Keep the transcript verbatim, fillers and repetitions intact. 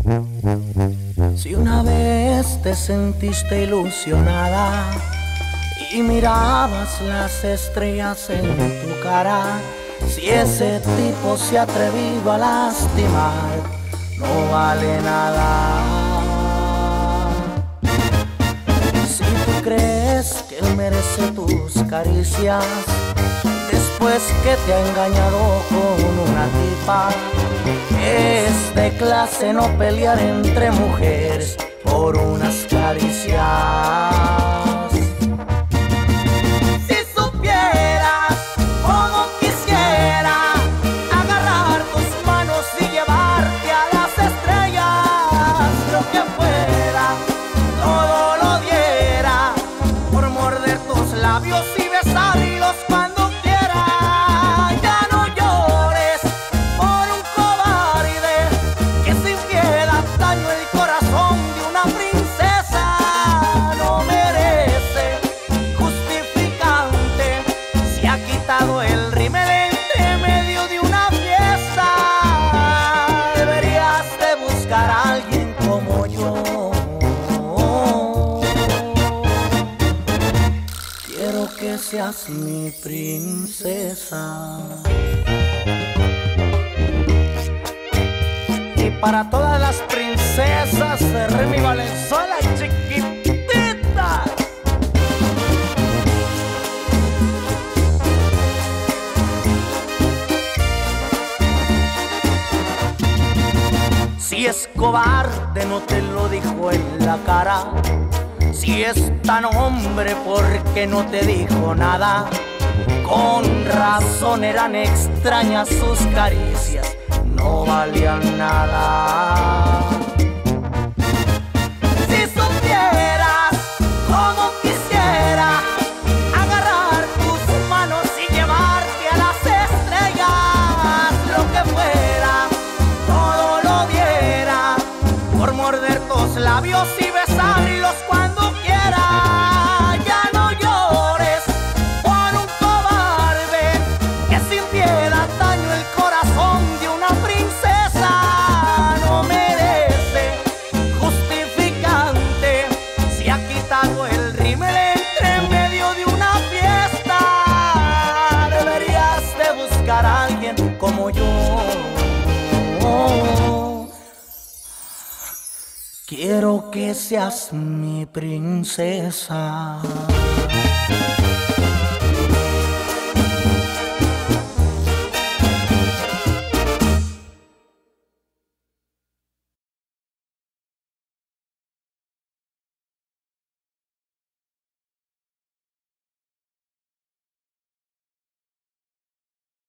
Si una vez te sentiste ilusionada y mirabas las estrellas en tu cara, si ese tipo se ha atrevido a lastimar, no vale nada. Si tú crees que él merece tus caricias, después que te ha engañado con una tipa, es de clase no pelear entre mujeres por unas caricias. Si supieras cómo quisiera agarrar tus manos y llevarte a las estrellas, lo que fuera, todo lo diera por morder tus labios y besarlos cuando el rímel entre medio de una fiesta. Deberías de buscar a alguien como yo. Quiero que seas mi princesa. Y para todas las princesas de Remmy Valenzuela, chiquitita. Si es cobarde no te lo dijo en la cara, si es tan hombre porque no te dijo nada, con razón eran extrañas sus caricias, no valían nada. Si supieras cómo quisiera agarrar tus manos y llevarte a las estrellas, lo que fuera, por morder tus labios y besarlos cuando quiera. Ya no llores por un cobarde que sin piedad dañó el corazón de una princesa. No merece justificante, si ha quitado el rímel entre medio de una fiesta. Deberías de buscar a alguien como yo. Quiero que seas mi princesa.